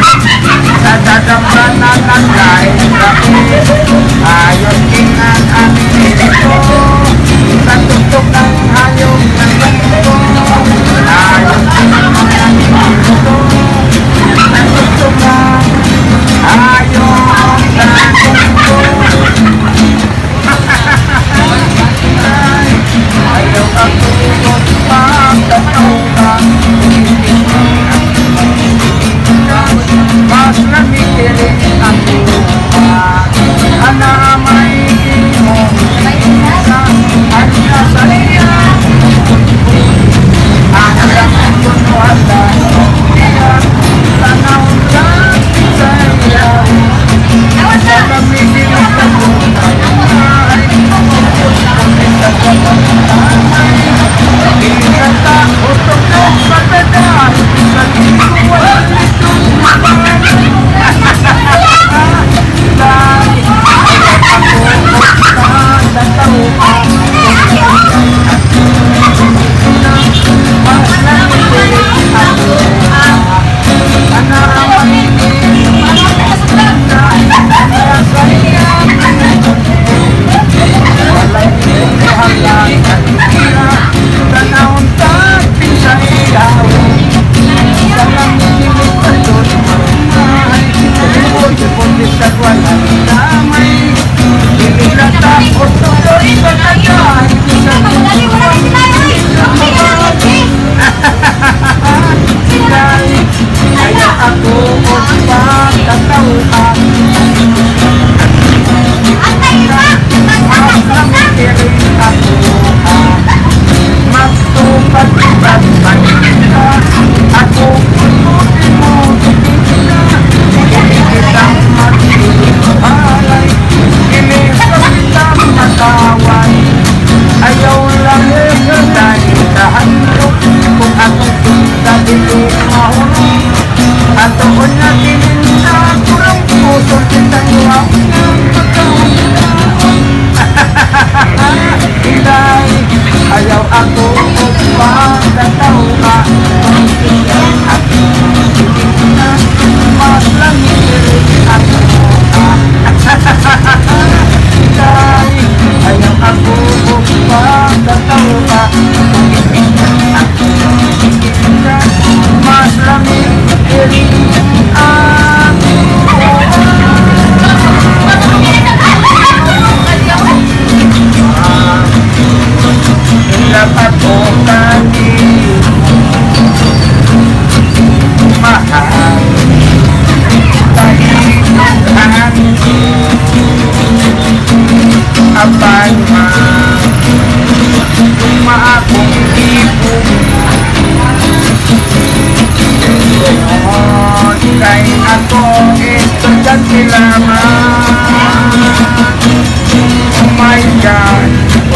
Sa dadamdanan ng laing gabi, ayon tingnan ang nilito. Sa tuktok ng hayong ng mundo, ayon tingnan ang nilito. Sa tuktok ng hayong ng mundo. Ayaw ako magtatawag, mas namikiling ang buwan. Ana may imong isa, at nasa niya ang alam ko no handa niya, tanawin lang sa iya. Sa namikiling ang buwan, ay kumukot kami sa pagkakamay. Ikata utok sa tadan, sa ikuwan itong maman. Dahil ako sa tauhan, mas namikiling ang buwan. Anamay nasa iyang walay iluhan lang at tira, tanawang tapin sa ilaw. Sa namikiling pa doon mahay, sipon-sipon sa walang damay. Ililata o tuloy sa tagay, sa tuloy sa mabagi. Dahil kaya ako o pagkatauhan, mas namikiling ang buwan. Magtupad-tupad manila, ako punutin mo dipila. Hindi kitang magpilipalay, hindi sa kitang matawan. Ayaw lang yun dahil sa handok, kung akong punta dito mahulog. At doon na tininda, kurang puso kitang wak ng magkawin. Dahil ayaw ako upang tatawag, at hindi na mas lamig ako. Dahil ayaw ako upang tatawag, hindi na mas lamig ako. Dapat ko kanil mahal tahinuhan apan akong ibong kay ako estudyante lamang. Oh my God,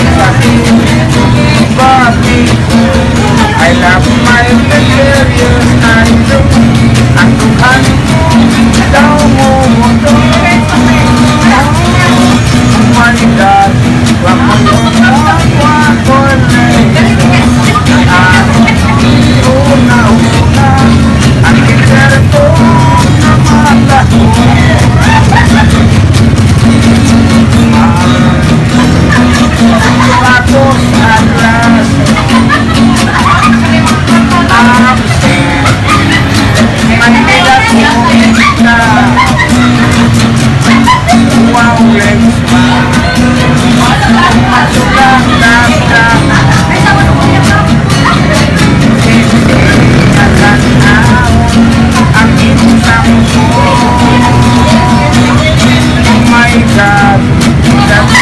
I love my materials and ang Tuhan ko daw mo mundo. Oh my God, wag mo yung magwakulay. Una-una ang kinder ko na mata ko. Tapos at last absent Manila kumita. Wow, let's masulang lang hindi natanaw ang insang ko. Oh my God, that's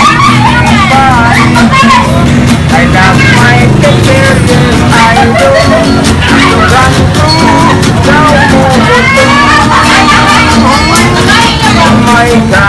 I love my materials, I do. Tugan ko daw mo gusto. Oh my God.